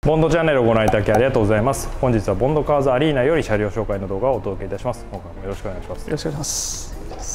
ボンドチャンネルをご覧いただきありがとうございます。本日はボンドカーズアリーナより車両紹介の動画をお届けいたします。今回もよろしくお願いします。 よろしくお願いします。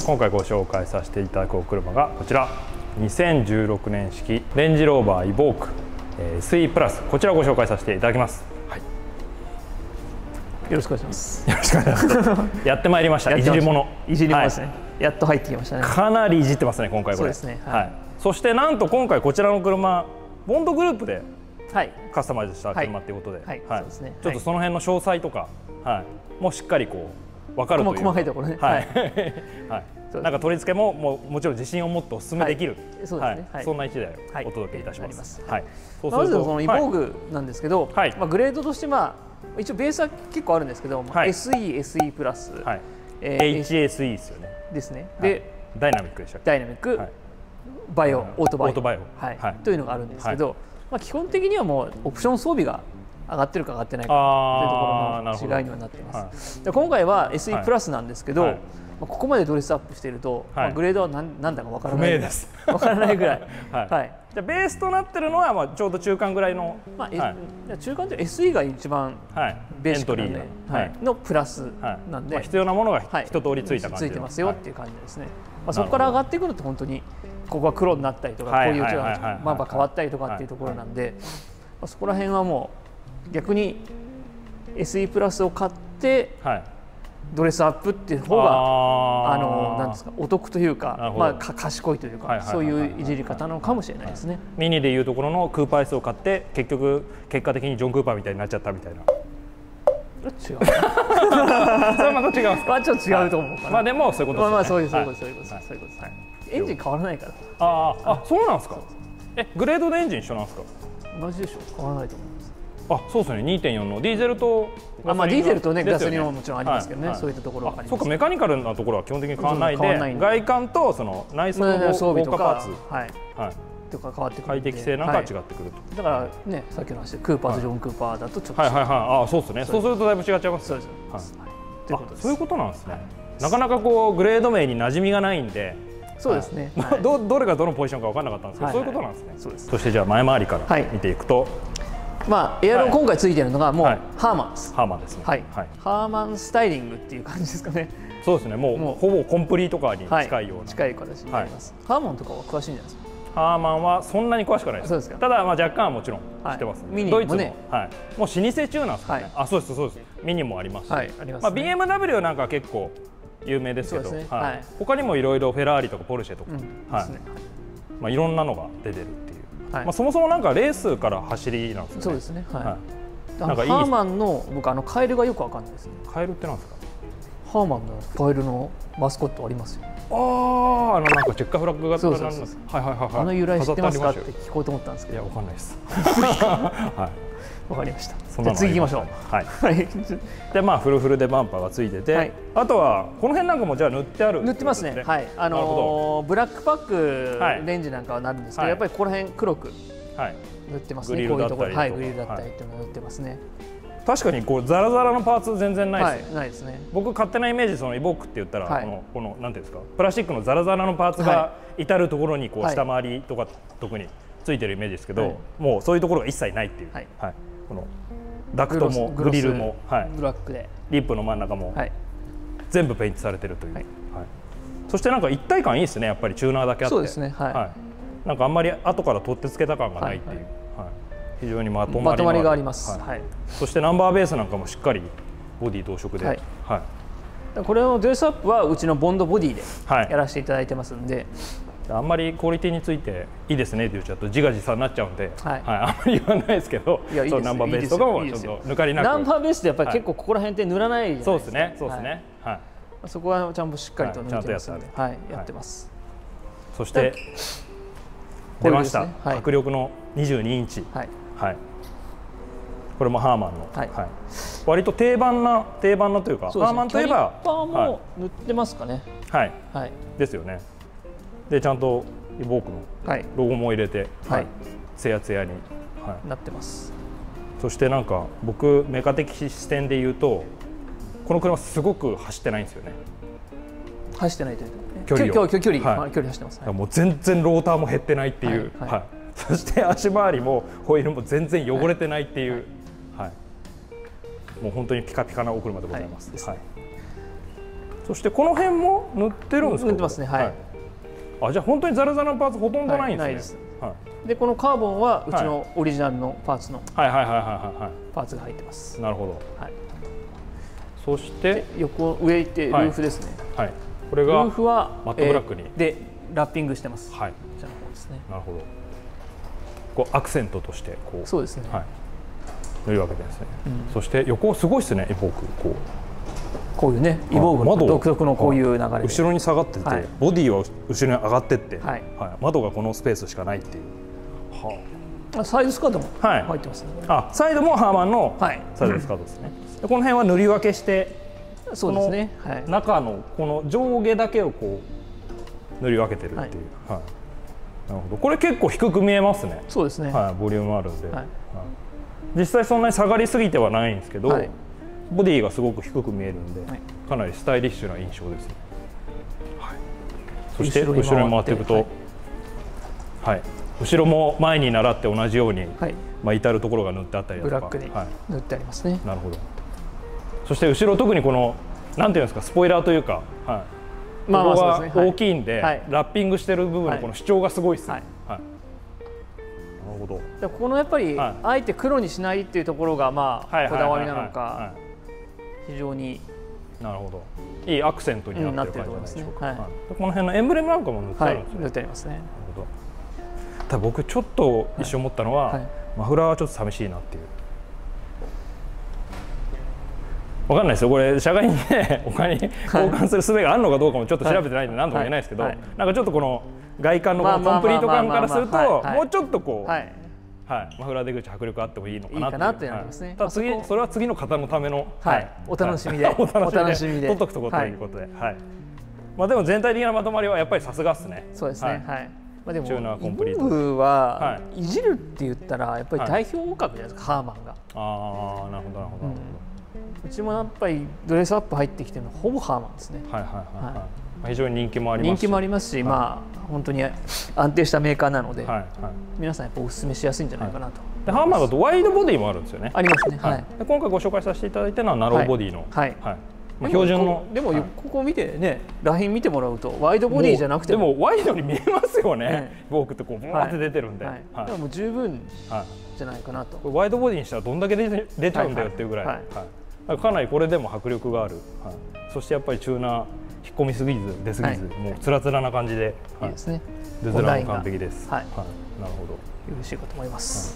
今回ご紹介させていただくお車がこちら、2016年式レンジローバーイボーク SE プラス、こちらをご紹介させていただきます。はい、 よろしくお願いします。 よろしくお願いします。やってまいりました。いじり物。 いじり物ですね。やっと入ってきましたね。 かなりいじってますね、今回これ。 そうですね。 はい。そしてなんと今回こちらの車、ボンドグループでカスタマイズした車ということで、ちょっとその辺の詳細とか、もうしっかりこう分かるという細かいところね。 はい。なんか取り付けももちろん自信を持ってお勧めできる、そんな1台をお届けいたします。はい。 まずそのイボーグなんですけど、グレードとして一応ベースは結構あるんですけど、SE、SE プラス、 HSE ですよね。 ですね。でダイナミックでしたっけ？ ダイナミック、バイオ、オートバイオというのがあるんですけど、基本的にはもうオプション装備が上がってるか上がってないかというところの違いにはなっています。今回は SE プラスなんですけど、ここまでドレスアップしているとグレードは何だかわからないぐらい、わからないぐらい。 じゃベースとなってるのはちょうど中間ぐらいの、 中間という SE が一番ベーシックのプラスなんで、 必要なものが一通りついた感じ、 ついてますよっていう感じですね。そこから上がってくると本当にここが黒になったりとか、こういうマンバー変わったりとかっていうところなんで、そこら辺はもう逆に SE プラスを買ってドレスアップっていう方がなんですか、お得というか、賢いというか、そういういじり方なのかもしれないですね。 ミニでいうところのクーパー S を買って結果的にジョン・クーパーみたいになっちゃったみたいな。 違う。それはまた違うんですか？ ちょっと違うと思うかな。 でもそういうことですね。 そういうことです。エンジン変わらないから。 そうなんですか。グレードでエンジン一緒なんですか？ 同じでしょ。変わらないと思います。 そうですね。2.4 のディーゼルとディーゼルとねガソリンはもちろんありますけどね。そういったところはあります。 そうか、メカニカルなところは基本的に変わらないで、外観とその内装の装備とかとか変わってくる。 快適性なんかは違ってくると。 だからね、さっきの話でクーパーとジョン・クーパーだとちょっとそうですね。そうするとだいぶ違っちゃいます。そういうことなんですね。なかなかこうグレード名に馴染みがないんで。 そうですね。 どれがどのポジションか分からなかったんですけど、そういうことなんですね。そしてじゃあ前回りから見ていくと、 エアロ今回ついてるのがもうハーマンです。 ハーマンですね。 ハーマンスタイリングっていう感じですかね。 そうですね。もうほぼコンプリートカーに近いような近い形になります。ハーマンとかは詳しいんじゃないですか？ ハーマンはそんなに詳しくないです。ただ若干はもちろん知ってます。ドイツももう老舗中なんですかね。そうです。ミニもありますし、BMW なんか結構有名ですけど、他にもいろいろフェラーリとかポルシェとか、いろんなのが出てるっていう。そもそもなんかレースから走りなんですよね。 そうですね。ハーマンの僕カエルがよくわかんないですね。 カエルってなんですか？ ハーマンのカエルのマスコットありますよ。 なんかチェッカーフラッグ型なんです。 由来知ってますかって聞こうと思ったんですけど。 いや、わかんないです。 わかりました。じゃあ次行きましょう。 でフルフルでバンパーがついてて、あとはこの辺なんかもじゃあ塗ってある。 塗ってますね。ブラックパックレンジなんかはなるんですけど、やっぱりここら辺黒く塗ってますね。こういうところ、グリルだったりっていうのを塗ってますね。 確かにこうザラザラのパーツ全然ないですね。 ないですね。 僕勝手なイメージ、そのイボークって言ったらこのなんていうんですか、プラスチックのザラザラのパーツが至る所にこう下回りとか特についてるイメージですけど、もうそういうところが一切ないっていう。このダクトもグリルもブラックでリップの真ん中も全部ペイントされてるという。そしてなんか一体感いいですね、やっぱりチューナーだけあって。 そうですね。 なんかあんまり後から取ってつけた感がないっていう。非常にまとまりがあります。 そしてナンバーベースなんかもしっかりボディ同色で、 これのドレスアップはうちのボンドボディでやらせていただいてますんで、 あんまりクオリティについていいですねって言っちゃうと自画自賛になっちゃうんで、あんまり言わないですけど、ナンバーベースとかもちょっと抜かりなく。 ナンバーベースってやっぱり結構ここら辺って塗らないじゃないですか。 そうですね。 そこはちゃんとしっかりと塗ってますので、やってます。 そして出ました、迫力の22インチ。これもハーマンの、割と定番なというか、ハーマンといえばキャリパーも塗ってますかね。 ですよね。でちゃんとイボークのロゴも入れて、ツヤツヤになってます。 そしてなんか僕メカ的視点で言うと、この車すごく走ってないんですよね。 走ってないという距離走ってます。 もう全然ローターも減ってないっていう。 そして足回りもホイールも全然汚れてないっていう、はい、もう本当にピカピカなお車でございます。はい、そしてこの辺も塗ってるんですか？ 塗ってますね。はい。 あ、じゃあ本当にザラザラのパーツほとんどないんですね。ないです。 はい。でこのカーボンはうちのオリジナルのパーツのパーツが入ってます。 なるほど。はい。そして上行ってルーフですね。はい。 これがルーフはマットブラックにでラッピングしてます。 はい。 こちらの方ですね。 なるほど。こうアクセントとしてこう。 そうですね。はい。 塗るわけですね。そして横すごいですね。エボークこういうね、イボーグの独特のこういう流れ、 後ろに下がってて、ボディは後ろに上がってって、窓がこのスペースしかないっていう。 サイドスカートも入ってますね。 サイドもハーマンのサイドスカートですね。この辺は塗り分けして、 そうですね。 中のこの上下だけをこう塗り分けてるっていう。なるほど。これ結構低く見えますね。 そうですね。 ボリュームあるんで、実際そんなに下がりすぎてはないんですけど。ボディがすごく低く見えるんで、かなりスタイリッシュな印象ですね。はい、そして後ろに回っていくと、後ろも前に倣って同じように、至るところが塗ってあったりだとか、 ブラックに塗ってありますね。 なるほど。そして後ろ特にこのなんていうんですか、スポイラーというか、ここが大きいんで、ラッピングしてる部分のこの主張がすごいですね。 ここのやっぱりあえて黒にしないっていうところがまあこだわりなのか、非常になるほどいいアクセントになってる感じですね。この辺のエンブレムなんかも塗ってあるんですね。 塗ってありますね。 ただ僕ちょっと一瞬思ったのは、マフラーはちょっと寂しいなっていう。わかんないですよ、これ社外にね他に交換する術があるのかどうかもちょっと調べてないんで何とも言えないですけど、なんかちょっとこの外観のこのコンプリート感からするともうちょっとこう。マフラー出口迫力あってもいいのかなってなりますね。ただ次それは次の方のためのお楽しみでお楽しみで取っとくところということで、まあでも全体的なまとまりはやっぱりさすがっすね。 そうですね。はい。まあでもチューナーコンプリート。 イボーグはいじるって言ったらやっぱり代表格じゃないですか、ハーマンが。 ああ、なるほどなるほど。 うちもやっぱりドレスアップ入ってきてるのはほぼハーマンですね。 非常に人気もありますし、 人気もありますし、まあ本当に安定したメーカーなので、皆さんやっぱお勧めしやすいんじゃないかなと。 でハーマーだとワイドボディもあるんですよね。 ありますね。 で今回ご紹介させていただいたのはナローボディの、標準の。 でもここ見てね、ライン見てもらうとワイドボディじゃなくても、でもワイドに見えますよね。ボークってこうブワーって出てるんで、でも十分じゃないかなと。 ワイドボディにしたらどんだけ出ちゃうんだよっていうぐらい、かなりこれでも迫力がある。そしてやっぱりチューナー引っ込みすぎず出すぎず、もうつらつらな感じで、 いいですね。 出づらい完璧です。なるほど。 よろしいかと思います。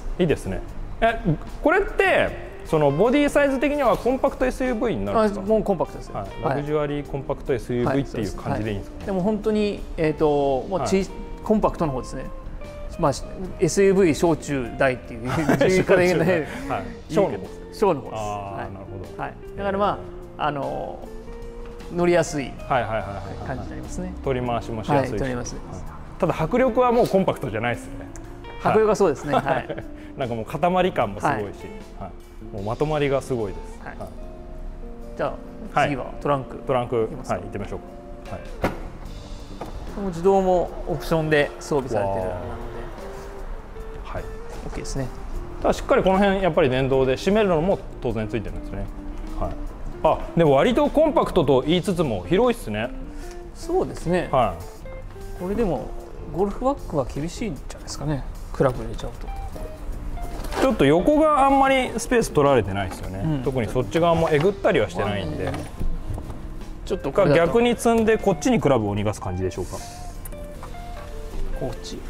いいですね。これってそのボディサイズ的にはコンパクト SUV になるんですか？ もうコンパクトです。 ラグジュアリーコンパクト SUV っていう感じでいいんですか？ でも本当にもうコンパクトの方ですね。まあ SUV 小中大っていう言い方で言うね。小の方です。小の方です。 なるほど。 はい。だからまあ乗りやすい感じになりますね。 取り回しもしやすい。 取ります。 ただ迫力はもうコンパクトじゃないですね。 迫力はそうですね。はい。 なんかもう塊感もすごいし、もうまとまりがすごいです。 じゃあ次はトランク。 行ってみましょうか。 この自動もオプションで装備されているので、OK ですね。 ただしっかりこの辺やっぱり電動で閉めるのも当然ついてるんですね。でも割とコンパクトと言いつつも広いですね。 そうですね。これでもゴルフバッグは厳しいんじゃないですかね。クラブ入れちゃうと。 ちょっと横があんまりスペース取られてないですよね。特にそっち側もえぐったりはしてないんで。ちょっと逆に積んでこっちにクラブを逃がす感じでしょうか。 こっち。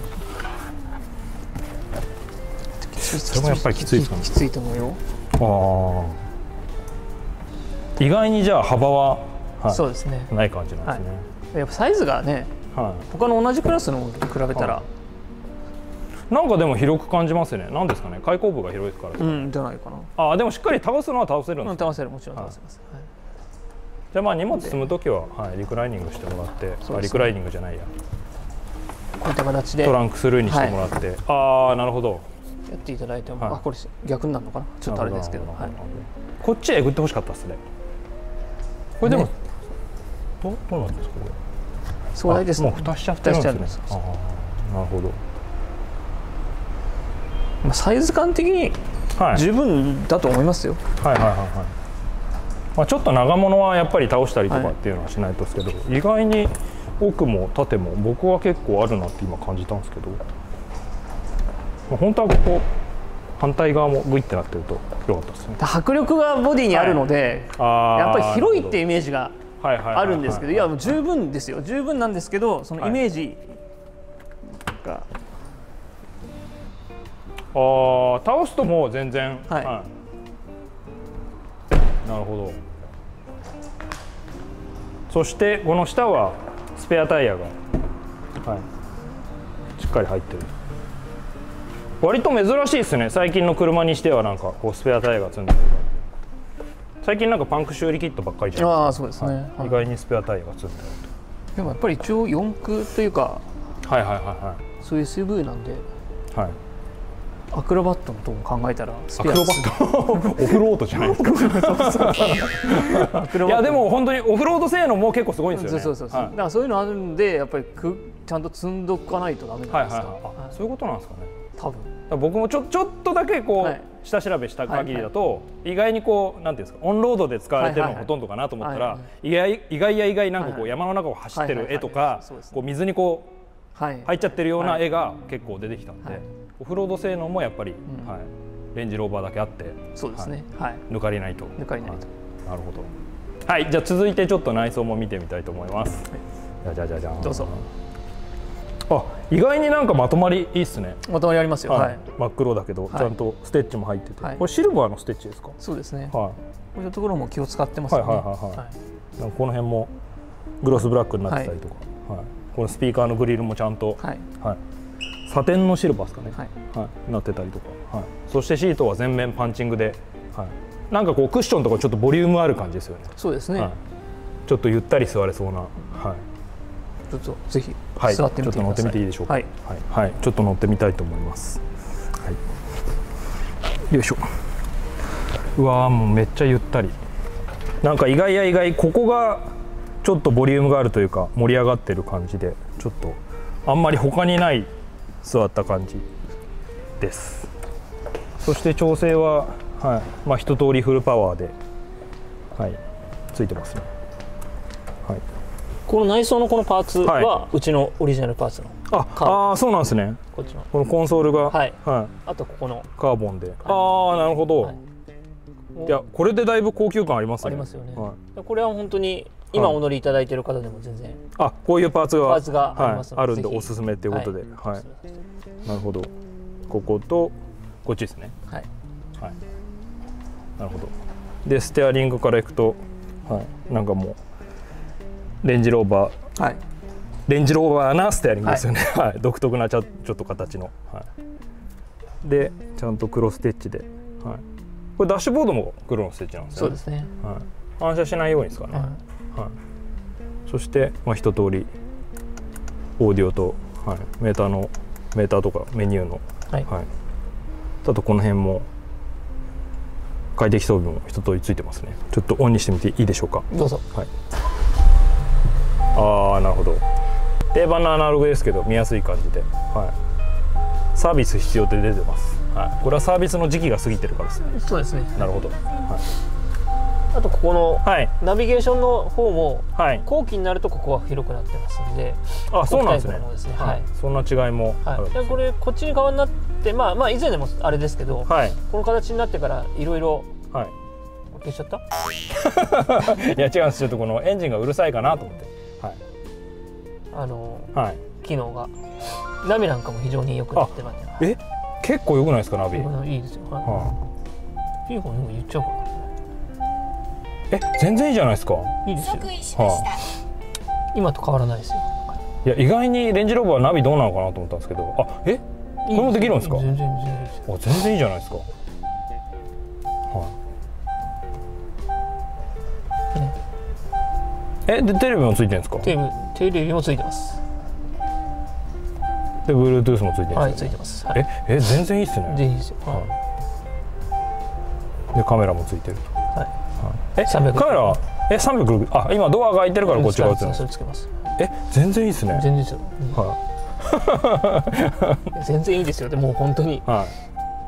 それもやっぱりきついですかね。 きついと思うよ。 意外にじゃあ幅はそうですね。 ない感じなんですね。 やっぱサイズがね、他の同じクラスのと比べたらなんかでも広く感じますね。なんですかね。開口部が広いからですか。 じゃないかな。 でもしっかり倒すのは倒せるんです。 倒せる、もちろん倒せます。 じゃあまあ荷物積むときはリクライニングしてもらって、リクライニングじゃないや。 こういった形でトランクスルーにしてもらって、なるほど。 やっていただいても、これ逆になるのかな。ちょっとあれですけど。 こっちへえぐってほしかったですね。これでもどうなんですかこれ。 壮大ですね。 もう蓋しちゃってるんですね。なるほど。 サイズ感的に十分だと思いますよ。 はいはいはいはい。まあちょっと長物はやっぱり倒したりとかっていうのはしないとですけど、意外に奥も縦も僕は結構あるなって今感じたんですけど、本当はここ反対側もグイってなってると良かったですね。 迫力がボディにあるので、やっぱり広いってイメージがあるんですけど、いやもう十分ですよ、十分なんですけど、そのイメージが、 倒すともう全然、なるほど。そしてこの下はスペアタイヤが、しっかり入ってる。割と珍しいですね、最近の車にしては。なんかこうスペアタイヤが積んでる。最近なんかパンク修理キットばっかりじゃないですか。 そうですね、 意外にスペアタイヤが積んでる。 でもやっぱり一応4駆というか、そういう SUV なんで、アクロバットのとこ考えたらスペア、アクロバットオフロードじゃないですか。いやでも本当にオフロード性能も結構すごいんですよね。だからそういうのあるんで、やっぱりちゃんと積んどかないとダメなんですか。そういうことなんですかね。多分僕もちょっとだけこう下調べした限りだと、意外にこうなんていうんですか、オンロードで使われてるのがほとんどかなと思ったら、意外なんかこう山の中を走ってる絵とか、こう水にこう入っちゃってるような絵が結構出てきたんで、オフロード性能もやっぱりレンジローバーだけあって、そうですね、抜かりないと。抜かりないと。なるほど。はい、じゃあ続いてちょっと内装も見てみたいと思います。じゃん。どうぞ。意外になんかまとまりいいっすね。まとまりありますよ。真っ黒だけどちゃんとステッチも入ってて、これシルバーのステッチですか？そうですね。こういうところも気を使ってますよね。この辺もグロスブラックになってたりとか、このスピーカーのグリルもちゃんとサテンのシルバーですかね、なってたりとか、そしてシートは全面パンチングで、なんかこうクッションとかちょっとボリュームある感じですよね。そうですね。ちょっとゆったり座れそうな。ちょっとぜひ座ってみてください。ちょっと乗ってみていいでしょうか。ちょっと乗ってみたいと思います。よいしょ。うわー、もうめっちゃゆったり。なんか意外ここがちょっとボリュームがあるというか盛り上がってる感じで、ちょっとあんまり他にない座った感じです。そして調整はまあ一通りフルパワーでついてますね。この内装のこのパーツはうちのオリジナルパーツの。そうなんですね。こっちのこのコンソールが、あとここのカーボンで。なるほど。いやこれでだいぶ高級感ありますね。ありますよね。これは本当に今お乗りいただいている方でも全然こういうパーツがあるんでおすすめっていうことで。なるほど。こことこっちですね。なるほど。でステアリングからいくと、なんかもうレンジローバーなステアリングですよね。独特なちょっと形の。でちゃんと黒ステッチで、これダッシュボードも黒のステッチなんですね。そうですね。反射しないようにですかね。そして一通りオーディオとメーターとかメニューの、あとこの辺も快適装備も一通りついてますね。ちょっとオンにしてみていいでしょうか。どうぞ。なるほど。定番のアナログですけど見やすい感じで、サービス必要って出てます。これはサービスの時期が過ぎてるからですね。そうですね。なるほど。あとここのナビゲーションの方も後期になるとここは広くなってますんで。そうなんですね。そんな違いもあるんですね。これこっち側になって、まあ以前でもあれですけど、この形になってからいろいろ消しちゃった？いや違うんです。ちょっとこのエンジンがうるさいかなと思って。機能がナビなんかも非常に良くなってますね。結構良くないですかナビ？いいですよ。いい方にも言っちゃうかな。全然いいじゃないですか。いいですよ。今と変わらないですよ。いや意外にレンジローバーはナビどうなのかなと思ったんですけど、これもできるんですか？全然いいじゃないですか。でテレビもついてるんですか？テレビもついてます。で Bluetooth もついてるんですか？はい、ついてます。全然いいっすね。全然いいですよ。でカメラもついてる。カメラは360、今ドアが開いてるからこっちが映るんです。それつけます。全然いいっすね。全然いいですよ。全然いいですよ。でも本当に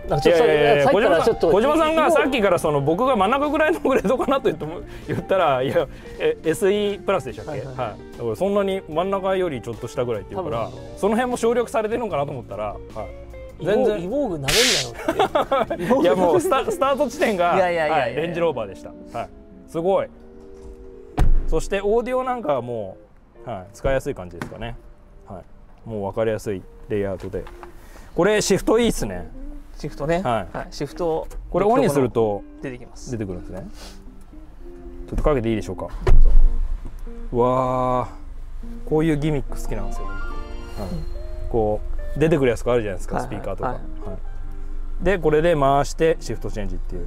小島さんがさっきからその僕が真ん中ぐらいのグレードかなと言ったら、いやSE プラスでしたっけ。だからそんなに真ん中よりちょっと下ぐらいっていうから、その辺も省略されてるのかなと思ったら、 全然イボーグなめんなよって。 いやもうスタート地点がレンジローバーでした。すごい。そしてオーディオなんかはもう使いやすい感じですかね。もう分かりやすいレイアウトで、これシフトいいっすね。 シフトね。シフトこれオンにすると出てきます。 出てくるんですね。ちょっとかけていいでしょうか。うわー、こういうギミック好きなんですよ。こう出てくるやつがあるじゃないですか、スピーカーとか。でこれで回してシフトチェンジっていう。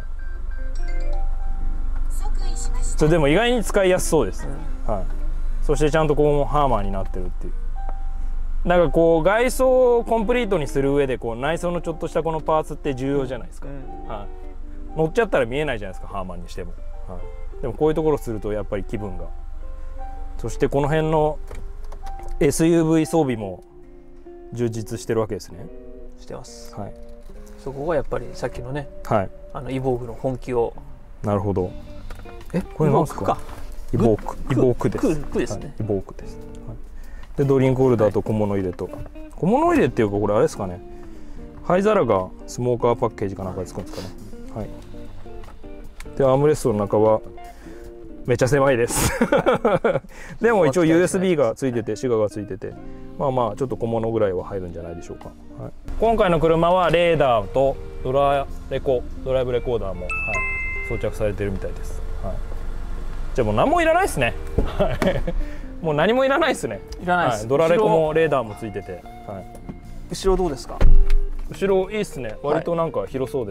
それでも意外に使いやすそうです。そしてちゃんとこうハーマーになってるっていう。なんかこう外装をコンプリートにする上でこう内装のちょっとしたこのパーツって重要じゃないですか。乗っちゃったら見えないじゃないですか、ハーマーにしても。でもこういうところするとやっぱり気分が。そしてこの辺の SUV 装備も充実してるわけですね。 してます。そこがやっぱりさっきのね、イボーグの本気を。 なるほど。これなんですか。イボークです。 クですね。 イボークです。でドリンクホルダーと小物入れと、小物入れっていうかこれあれですかね、灰皿がスモーカーパッケージかなんかでつくんですかね。でアームレストの中はめっちゃ狭いですでも一応 USB がついててシガがついてて、まあまあちょっと小物ぐらいは入るんじゃないでしょうか。今回の車はレーダーとドライブレコーダーも、装着されてるみたいです。じゃあもう何もいらないですねもう何もいらないですね。 いらないです。 ドラレコもレーダーもついてて、 後ろどうですか。 後ろいいっすね。割となんか広そうです。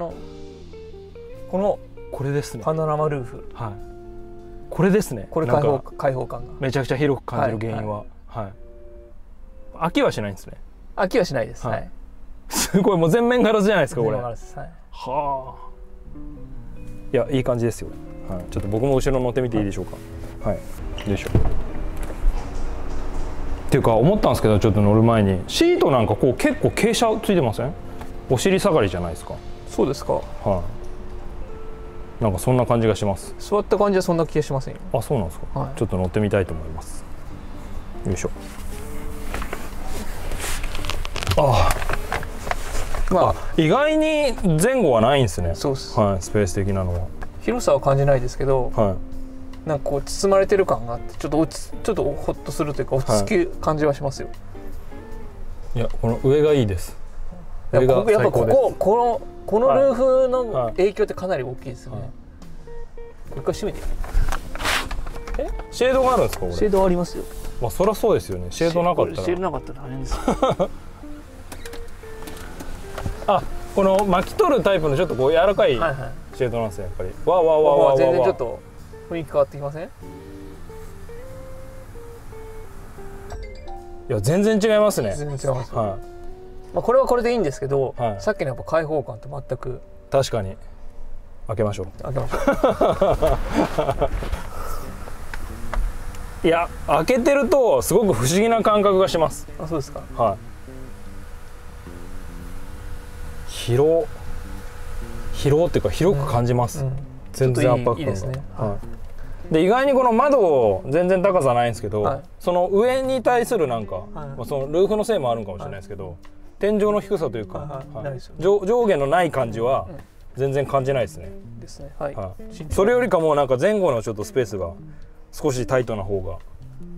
これですね。 パノラマルーフ。 これですね。 これ開放感がめちゃくちゃ広く感じる原因は、飽きはしないんですね。 飽きはしないです。 すごい、もう全面ガラスじゃないですかこれ。いやいい感じですよ。ちょっと僕も後ろ乗ってみていいでしょうか。よいしょ。っていうか思ったんですけど、ちょっと乗る前にシートなんかこう結構傾斜ついてません？お尻下がりじゃないですか。 そうですか。 なんかそんな感じがします。 座った感じはそんな気がしませんよ。 あ、そうなんですか。ちょっと乗ってみたいと思います。よいしょ。意外に前後はないんですね。 そうです。 スペース的なのは。 広さは感じないですけど、なんかこう包まれてる感があってちょっとホッとするというか落ち着く感じはしますよ。 いや、この上がいいです。 やっぱこのルーフの影響ってかなり大きいですよね。一回閉めて。 シェードがあるんですか。 シェードありますよ。 まあそりゃそうですよね。シェードなかったら。 シェードなかったら大変です。 この巻き取るタイプのちょっとこう柔らかいシェードなんですね、やっぱり。 全然ちょっと雰囲気変わってきません？いや全然違いますね。 全然違います。これはこれでいいんですけど、さっきのやっぱ開放感と全く。 確かに。開けましょう。 開けましょう。いや、開けてるとすごく不思議な感覚がします。 そうですか。 広っていうか広く感じます。全然圧迫感が。で意外にこの窓全然高さないんですけど、その上に対するなんか、そのルーフのせいもあるかもしれないですけど、天井の低さというか、上下のない感じは全然感じないですね。それよりかもなんか前後のちょっとスペースが少しタイトな方が。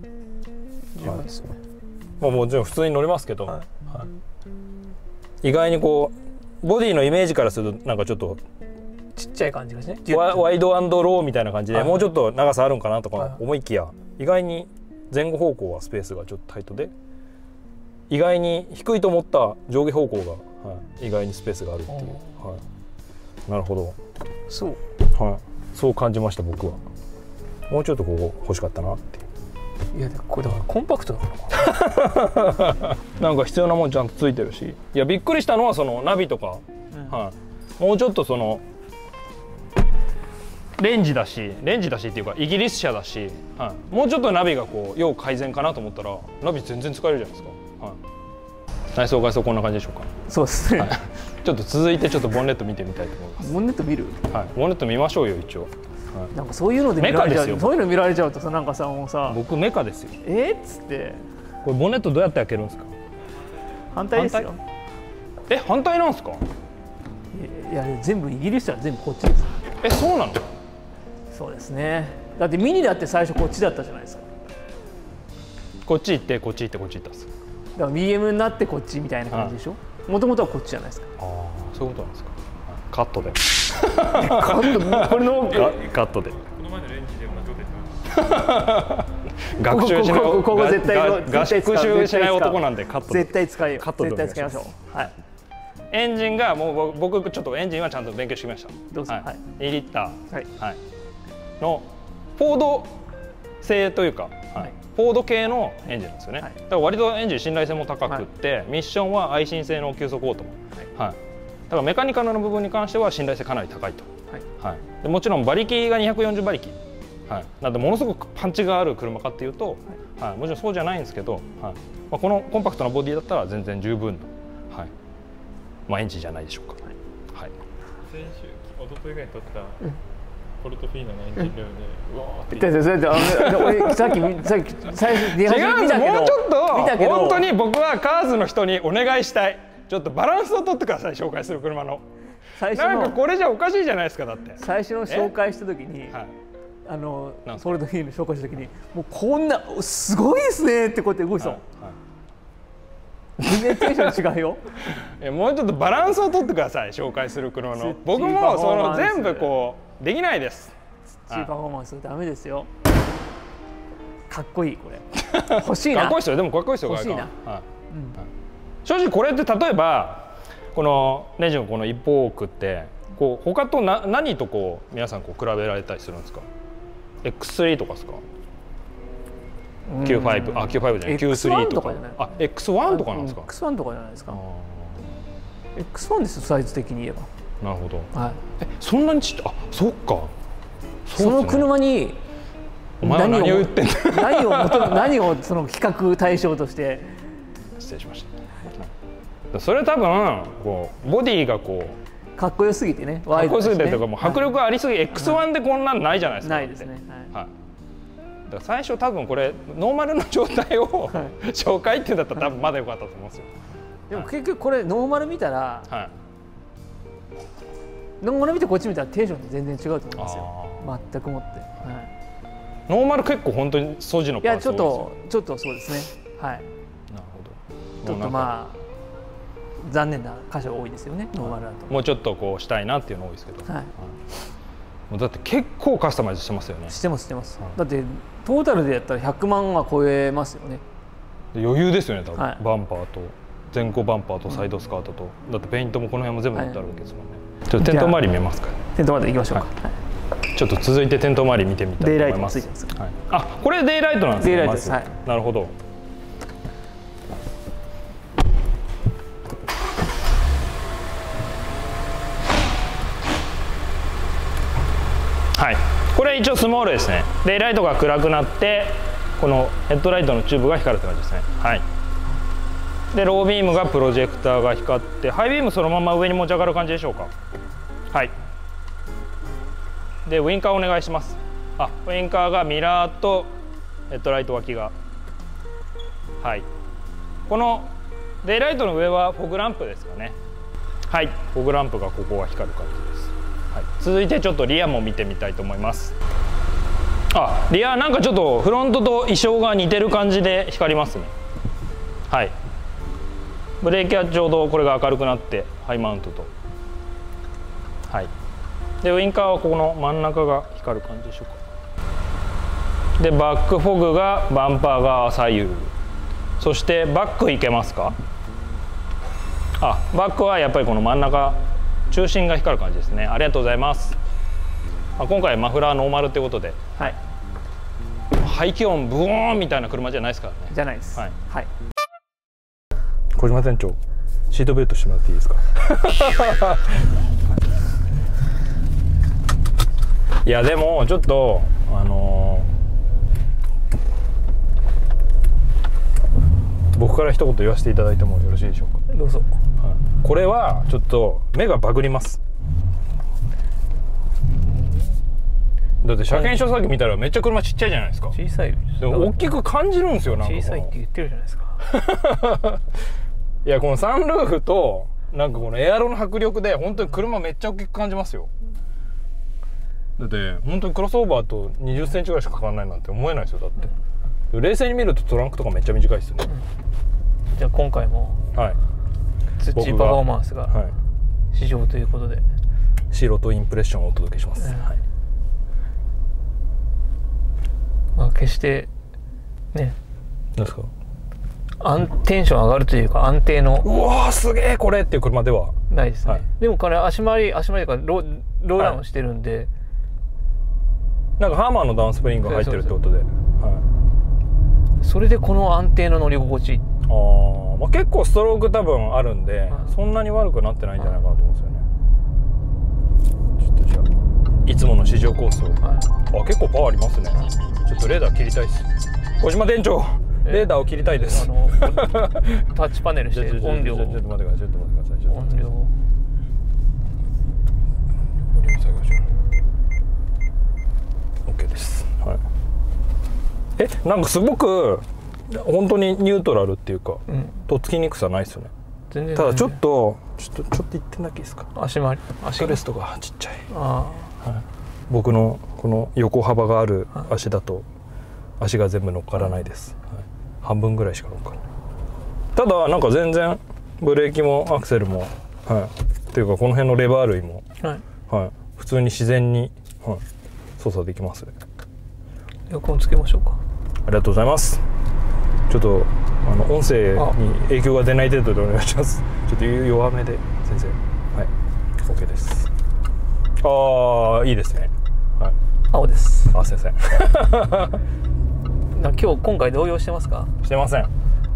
もちろん普通に乗れますけど、意外にこうボディのイメージからするとなんかちょっとちっちゃい感じがね、 ワイド&ローみたいな感じでもうちょっと長さあるんかなとか思いきや、意外に前後方向はスペースがちょっとタイトで、意外に低いと思った上下方向が、意外にスペースがあるっていう、なるほど、そう感じました僕は。もうちょっとここ欲しかったなっていう。 いやこれだからコンパクトだからなんか必要なもんちゃんとついてるし、いやびっくりしたのはそのナビとか、もうちょっとそのレンジだしっていうかイギリス車だし、もうちょっとナビがこう要改善かなと思ったらナビ全然使えるじゃないですか。内装外装こんな感じでしょうか。 そうですね。 ちょっと続いてちょっとボンネット見てみたいと思います。 ボンネット見る？ はい、ボンネット見ましょうよ一応。 なんかそういうので見られちゃう、そういうの見られちゃうとさ、なんかさ、もうさ、 僕メカですよ。 っつって。 これボンネットどうやって開けるんですか？ 反対ですよ。 反対なんですか？ いや全部イギリスは全部こっちです。 そうなの？ そうですね。だってミニだって最初こっちだったじゃないですか。 こっち行ってこっち行ってこっち行ったんです。 だから BM になってこっちみたいな感じでしょ。もともとはこっちじゃないですか。 ああ、そういうことなんですか。カットで。 これのカットで。この前のレンジで同じことやってました。学習しない。 ここ絶対学習しない男なんでカット。 絶対使いよ。 カットで絶対使いましょう。はい。 エンジンがもう僕ちょっとエンジンはちゃんと勉強してきました。 どうぞ。はい。 2リッター。 はい。 はい。のフォード製というか、はい、フォード系のエンジンですよね。はい、だから割とエンジン信頼性も高くって、はい、ミッションは愛信性の急速オートマ。はい。はい。だからメカニカルの部分に関しては信頼性かなり高いと。はい。はい。でもちろん馬力が240馬力。はい。なんでものすごくパンチがある車かっていうと、はい。はい、もちろんそうじゃないんですけど、はい。まあこのコンパクトなボディだったら全然十分の、はい。まあエンジンじゃないでしょうか。はい。 先週、おとといぐらいに撮った。ポルトフィーノのエンジン量で、うわーって。 さっき最初出始めたけど、もうちょっと本当に僕はカーズの人にお願いしたい。ちょっとバランスを取ってください、紹介する車の。なんかこれじゃおかしいじゃないですか、だって。 最初の紹介した時に、ポルトフィーノ紹介した時に、もうこんなすごいですねってこうやって動いてたの。全然テンション違うよ。 もうちょっとバランスを取ってください、紹介する車の。僕もその全部こう。できないです。 チーパフォーマンスダメですよ。かっこいいこれ。欲しいな。 かっこいいですよ。でもかっこいいですよ。欲しいな。正直これって例えばこのネジのこの一方奥ってこう他と何とこう皆さんこう比べられたりするんですか。X3 とかですか。Q5 じゃない Q3 とか。X1 とかなんですか。 X1 とかじゃないですか。X1 ですよサイズ的に言えば。 なるほど。 はい。 そんなにちっちゃい。そっか。 その車に何を言ってんの？ 何をその比較対象として。 失礼しました。それ多分こうボディがこうかっこよすぎてね。 かっこよすぎてとかもう迫力ありすぎ。X1 でこんなんないじゃないですか。 ないですね。 はい。だから最初多分これノーマルの状態を紹介っていうんだったら多分まだ良かったと思うんですよ。 でも結局これノーマル見たら。はい。ノーマル見てこっち見たらテンションって全然違うと思いますよ。全くもって。はい。 ノーマル結構本当に素地のパーツ多いですよ。 ちょっとそうですね。はい。なるほど。ちょっとまあ残念な箇所多いですよね。ノーマルだと。 もうちょっとこうしたいなっていうの多いですけど。はい。もうだって結構カスタマイズしてますよね。 してます。だってトータルでやったら100万は超えますよね。 余裕ですよね。多分バンパーと前後バンパーとサイドスカートとだってペイントもこの辺も全部塗ってあるわけですもんね。ちょっとテント周り見えますか。 テント周り行きましょうか。 ちょっと続いてテント周り見てみたいと思います。あ、これデイライトなんですね。 デイライトです。はい。 なるほど。はい。これ一応スモールですね。デイライトが暗くなってこのヘッドライトのチューブが光るって感じですね。はい。でロービームがプロジェクターが光ってハイビームそのまま上に持ち上がる感じでしょうか。はい。でウインカーお願いします。ウインカーがミラーとヘッドライト脇が。はい。このデイライトの上はフォグランプですかね。はい。フォグランプがここが光る感じです。はい。続いてちょっとリアも見てみたいと思います。リアなんかちょっとフロントと衣装が似てる感じで光りますね。はい。ブレーキはちょうどこれが明るくなってハイマウントと。はい。でウインカーはここの真ん中が光る感じでしょうか。でバックフォグがバンパーが左右。そしてバックいけますか。バックはやっぱりこの真ん中中心が光る感じですね。ありがとうございます。今回マフラーノーマルってことで、はい、排気音ブオーンみたいな車じゃないですからね。 じゃないです。はい。はい、 小島店長、シートベルトしてもらっていいですか。いやでもちょっと僕から一言言わせていただいてもよろしいでしょうか。 どうぞ。 これはちょっと目がバグります。だって車検証先見たらめっちゃ車ちっちゃいじゃないですか。 小さいでも大きく感じるんですよ。なんか小さいって言ってるじゃないですか。 いや、このサンルーフとなんかこのエアロの迫力で本当に車めっちゃ大きく感じますよ。だって本当にクロスオーバーと20センチぐらいしかかかんないなんて思えないですよ。だって、冷静に見るとトランクとかめっちゃ短いですよね。 じゃあ今回もツッチーパフォーマンスが試乗ということで、 素人インプレッションをお届けします。 まあ決してね、 何ですか、 テンション上がるというか安定の、 うわーすげえこれっていう車ではないですね。でもこれ足回りというかローランしてるんで、 なんかハーマーのダウンスプリングが入ってるってことで、 それでこの安定の乗り心地。 まあ、結構ストローク多分あるんで、そんなに悪くなってないんじゃないかなと思うんですよね。ちょっとじゃあいつもの試乗コースを、結構パワーありますね。ちょっとレーダー切りたいです。小島店長、レーダーを切りたいです。 タッチパネルして音量、 ちょっと待ってください、ちょっと待ってください。 音量 OK です。なんかすごく本当にニュートラルっていうか、とっつきにくさないですよね。 全然。 ただちょっと言ってんだけいいですか。 足回り、 スレストがちっちゃい。僕のこの横幅がある足だと足が全部乗っからないです。半分ぐらいしか乗っからない。ただなんか全然ブレーキもアクセルも、っていうかこの辺のレバー類も、普通に自然に、操作できますね。 エアコンつけましょうか。 ありがとうございます。ちょっと音声に影響が出ない程度でお願いします。ちょっと弱めで先生。OK です。いいですね。 青です。 すいません。 今回動揺してますか？ してません。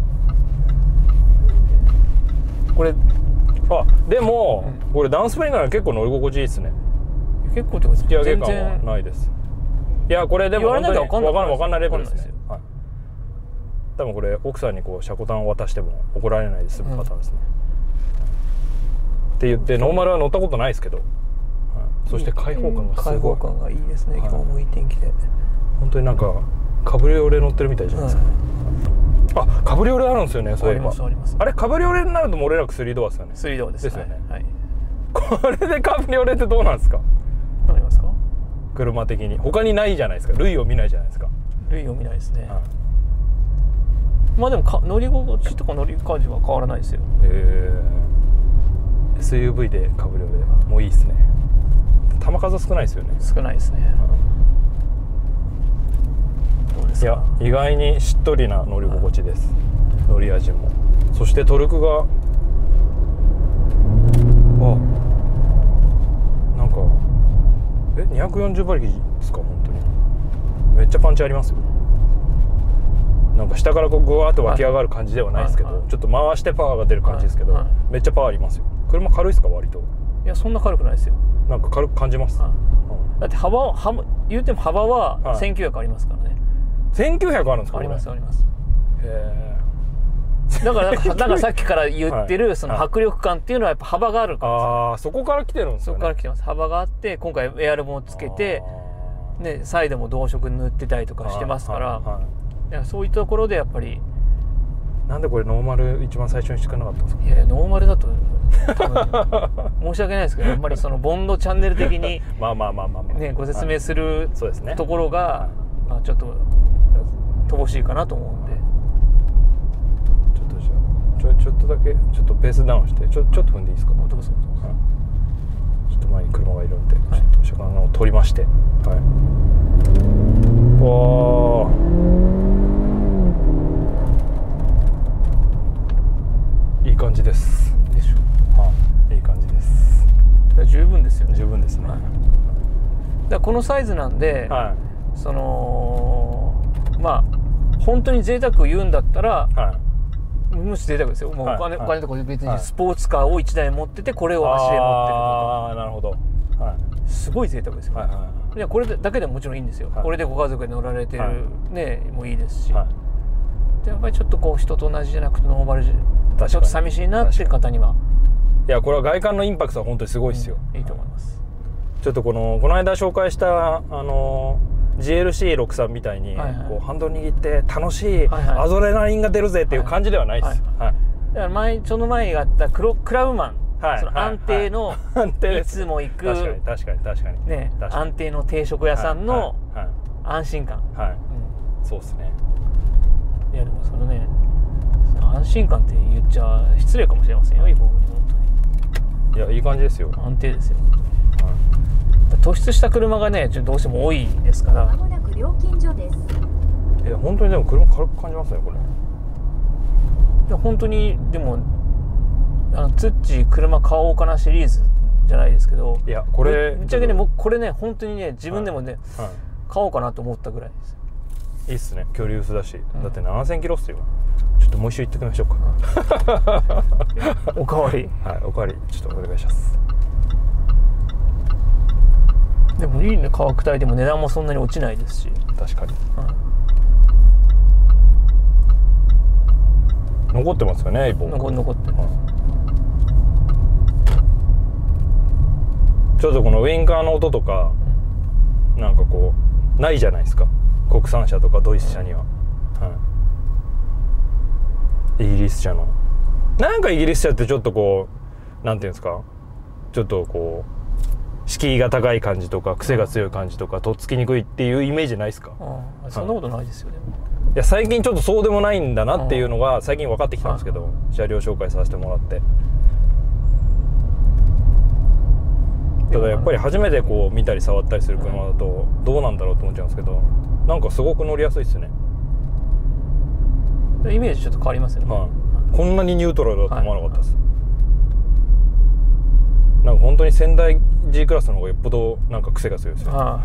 これでも、これダウンスプリングなら結構乗り心地いいですね。 結構ってことですか？ 引き上げ感はないです。いや、これでも本当に分かんないレベルですね。多分これ奥さんにこうシャコタンを渡しても怒られないで済むパターンですね。って言ってノーマルは乗ったことないですけど、そして開放感がすごい。 開放感がいいですね。今日もいい天気で。 本当になんかカブリオレ乗ってるみたいじゃないですか。カブリオレあるんですよね。そういえば。あれカブリオレになるともれなく3ドアですよね。 3ドアです。 ですよね。これでカブリオレってどうなんですか？ ありますか？ 車的に他にないじゃないですか。類を見ないじゃないですか。 類を見ないですね。まあでも乗り心地とか乗り感じは変わらないですよ。 SUV でカブリオレもういいですね。球数少ないですよね。 少ないですね。どうですか？ いや、意外にしっとりな乗り心地です。乗り味も。そしてトルクがなんか240馬力ですか？本当にめっちゃパンチありますよ。なんか下からこうグワーッと湧き上がる感じではないですけど、ちょっと回してパワーが出る感じですけど、めっちゃパワーありますよ。車軽いですか？割と。 いや、そんな軽くないですよ。 なんか軽く感じます。 だって言うても幅は1900ありますからね。 1900あるんですか？ ありますあります。だからさっきから言ってるその迫力感っていうのはやっぱ幅があるからです。 そこから来てるんですよね。 そこから来てます。幅があって、今回エアルもつけてね、サイドも同色塗ってたりとかしてますから、そういうところでやっぱり。 なんでこれノーマル一番最初にしてくれなかったんですか？ いや、ノーマルだと申し訳ないですけど、あんまりそのボンドチャンネル的にねご説明するところがちょっと乏しいかなと思うんで、 ちょっとだけちょっとペースダウンしてちょっと踏んでいいですか？ どうぞ。 ちょっと前に車がいるんで、ちょっと車間を取りまして、いい感じです。 でしょ。 いい感じです。 十分ですよね。 十分ですね。 だからこのサイズなんで、そのまあ本当に贅沢を言うんだったら、むしろ贅沢ですよ。もうお金とか別にスポーツカーを1台持っててこれを足で持ってるとか。 なるほど。 すごい贅沢ですよ。いや、これだけでももちろんいいんですよ。これでご家族で乗られてるねもいいですし。やっぱりちょっとこう人と同じじゃなくてノーマルちょっと寂しいなっていう方にはいやこれは外観のインパクトは本当にすごいですよ、 いいと思います。 ちょっとこの間紹介したGLC63 みたいにこうハンドル握って楽しいアドレナリンが出るぜっていう感じではないです。 だからその前にあったクラブマン、その安定のいつも行く確かにね、安定の定食屋さんの安心感。 そうですね。 いやでもそのね、安心感って言っちゃ失礼かもしれませんよ、イボーグに本当に。 いやいい感じですよ。 安定ですよ。突出した車がねどうしても多いですから。 まもなく料金所です。 いや本当にでも車軽く感じますねこれ。 いや本当にでもツッチ車買おうかなシリーズじゃないですけど、 いやこれぶっちゃけね僕これね本当にね自分でもね、買おうかなと思ったぐらいです。 いいっすね、距離薄だし、だって7000キロっすよ。ちょっともう一周行ってきましょうか。 おかわり。 はい、おかわりちょっとお願いします。 でもいいね、価格帯でも値段もそんなに落ちないですし。 確かに。残ってますよね、一本。 残ってます。 ちょっとこのウインカーの音とか、なんかこうないじゃないですか。国産車とかドイツ車には。イギリス車の。なんかイギリス車ってちょっとこうなんていうんですか、ちょっとこう。敷居が高い感じとか癖が強い感じとかとっつきにくいっていうイメージないですか？ そんなことないですよね。 いや最近ちょっとそうでもないんだなっていうのが最近分かってきたんですけど、車両紹介させてもらって。ただやっぱり初めてこう見たり触ったりする車だとどうなんだろうと思っちゃうんですけど、なんかすごく乗りやすいですね。 イメージちょっと変わりますよね。 こんなにニュートラルだと思わなかったです。なんか本当に仙台 G クラスの方がよっぽどなんか癖が強いですよ。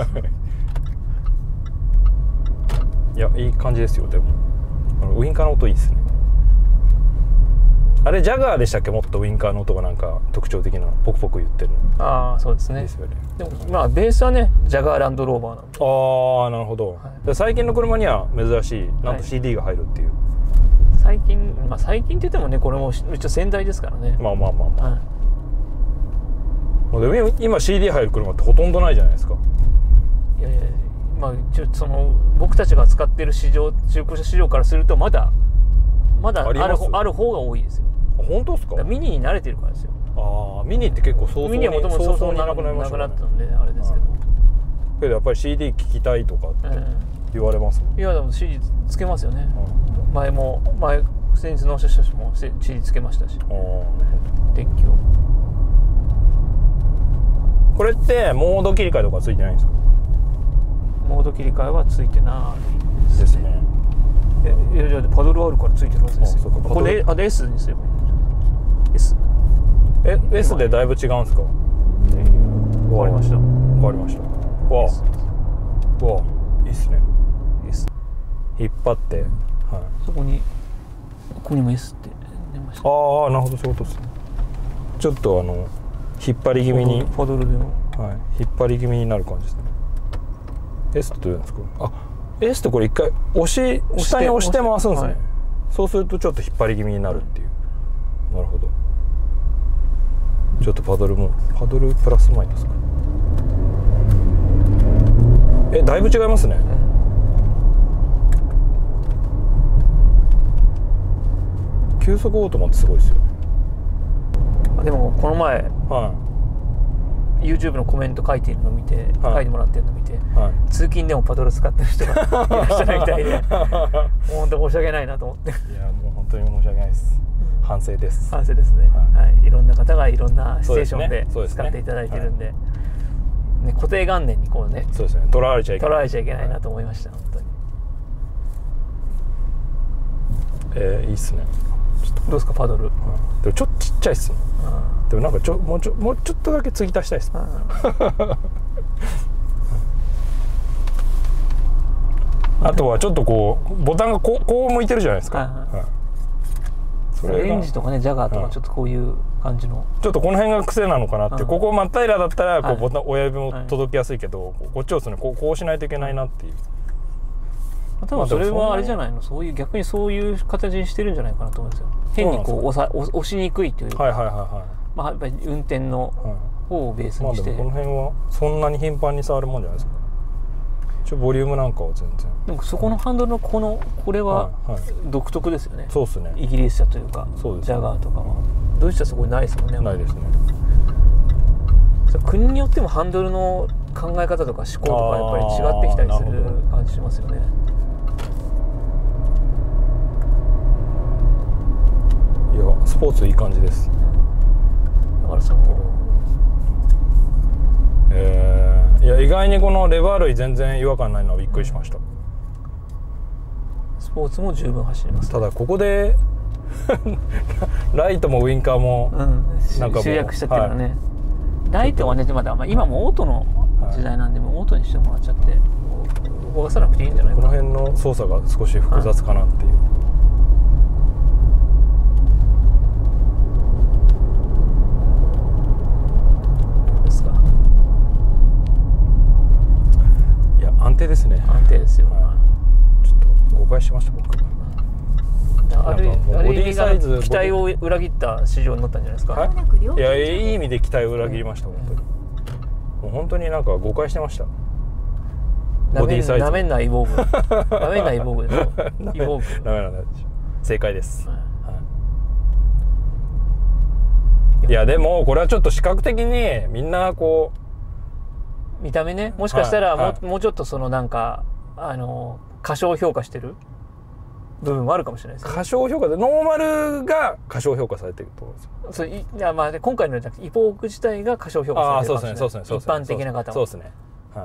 いやいい感じですよ。でもウインカーの音いいですね。あれジャガーでしたっけ、もっとウインカーの音がなんか特徴的なポクポク言ってるの。 そうですね。 ですよね。 でもまあベースはねジャガーランドローバーなんで。 なるほど。最近の車には珍しいなんと CD が入るっていう。 最近って言ってもねこれも一応仙台ですからね。 まあ。でも今 CD 入る車ってほとんどないじゃないですか。 いやまあその僕たちが使ってる中古車市場からするとまだある方が多いですよ。 本当ですか？ ミニに慣れてるからですよ。 ミニって結構ミニはもともと早々になくなったんであれですけど。 けどやっぱり CD 聴きたいとかって言われますもん。 いやでも CD つけますよね。前先日納車した人も CD つけましたし。電気を。 これってモード切り替えとかついてないんですか？ モード切り替えはついてないですね。 いやパドルあるからついてるはずですよ。これS にすればいいんですよ。 S でだいぶ違うんですか？ 変わりました。 わあいいっすね。S 引っ張って、 そこにも S って出ました。 なるほど、そういうことですね。ちょっと引っ張り気味にパドルでも、 引っ張り気味になる感じですね。S ってどういうんですか？S ってこれ一回下に押して回すんですね。そうするとちょっと引っ張り気味になるっていう。なるほど。ちょっとパドルプラスマイナスか。だいぶ違いますね。急速オートマってすごいですよね。 でもこの前、YouTube のコメント書いてるの見て、書いてもらってるの見て、通勤でもパドル使ってる人がいらっしゃるみたいで、もう本当申し訳ないなと思って。いやもう本当に申し訳ないです。反省です。 反省ですね。いろんな方がいろんなシチュエーションで使っていただいてるんで、固定元年にこうね、 そうですね。とらわれちゃいけないなと思いました本当に。 いいっすね。 どうですかパドル？ でもちょっとちっちゃいっすね。でもなんかもうちょっとだけ継ぎ足したいっす。あとはちょっとこうボタンがこう向いてるじゃないですか。 それレンジとかねジャガーとかちょっとこういう感じの。 ちょっとこの辺が癖なのかなって。ここ真っ平らだったらこうボタン親指も届きやすいけど、こっちをですねこうしないといけないなっていう。 多分それはあれじゃないの、そういう逆にそういう形にしてるんじゃないかなと思うんですよ。変にこう押しにくいというか、まあやっぱり運転の方をベースにして、 まあでもこの辺はそんなに頻繁に触るもんじゃないですか。ボリュームなんかは全然。 でもそこのハンドルのこれは独特ですよね。 そうですね。 イギリス車というかジャガーとかはドイツ車そこにないですもんね。ないですね。国によってもハンドルの考え方とか思考とかやっぱり違ってきたりする感じしますよね。 いやスポーツいい感じです。 だからそのいや意外にこのレバー類全然違和感ないのはびっくりしました。 スポーツも十分走ります、ね、 ただここでライトもウインカーもなんか集約しちゃってるからね、ライトはねまだ、まあ、今もオートの時代なんで、もうオートにしてもらっちゃって動かさなくていいんじゃないかな。 この辺の操作が少し複雑かなっていう、 どうですか。 いや安定ですね。 安定ですよ、 ちょっと誤解しました僕。 ある意味が期待を裏切った市場になったんじゃないですか。 いやいい意味で期待を裏切りました本当に。もう本当になんか誤解してました。 ボディサイズなめんなイボーグなめんなイボーグでしょ。イボーグなめんな正解です、いやでもこれはちょっと視覚的にみんなこう見た目ね、もしかしたらもうちょっとそのなんか過小評価してる部分もあるかもしれないです、ね、 過小評価でノーマルが過小評価されてると思うんですよ。 いやまあ今回のじゃなくてイボーグ自体が過小評価されてるかもしれない。そうですね、一般的な方も。 そうですね、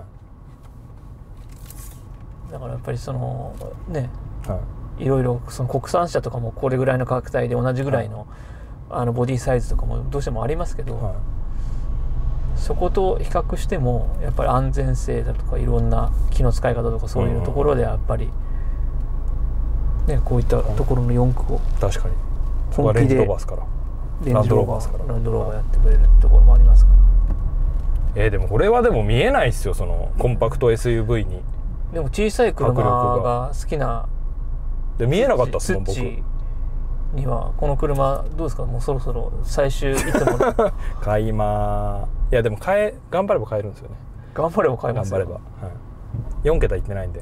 だからやっぱりそのね、いろいろその国産車とかもこれぐらいの価格帯で同じぐらいの、ボディサイズとかもどうしてもありますけど、そこと比較してもやっぱり安全性だとかいろんな気の使い方とかそういうところでやっぱり、ね、こういったところの4区を確かに本気でレンジローバースからランドローバーやってくれるところもありますから。 でもこれはでも見えないですよ、そのコンパクト SUV に。 でも小さい車が好きなで見えなかったっすもん僕には。この車どうですか、もうそろそろ最終いつもの買いまー。いやでも頑張れば買えるんですよね。 頑張れば買えますよ。 頑張れば、4桁いってないんで、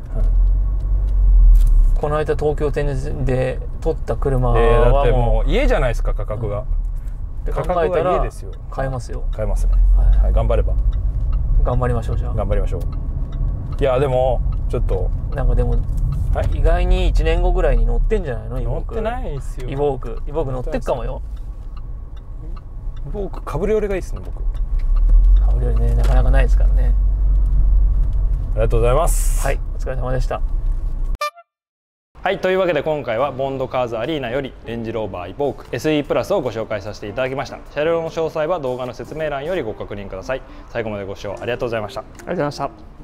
この間東京店で撮った車はだってもう家じゃないですか価格が、 価格が家ですよ。買えますよ。 買えますね、頑張れば。 頑張りましょう。じゃあ頑張りましょう。いやでもちょっとなんかでも、意外に1年後ぐらいに乗ってんじゃないの。 乗ってないですよ。 イボーク乗ってっかもよ。 イボークカブリオレがいいですね僕。 カブリオレね、なかなかないですからね。 ありがとうございます。 はい、お疲れ様でした。 はい、というわけで今回はボンドカーズアリーナよりレンジローバーイボーク SE プラスをご紹介させていただきました。車両の詳細は動画の説明欄よりご確認ください。最後までご視聴ありがとうございました。 ありがとうございました。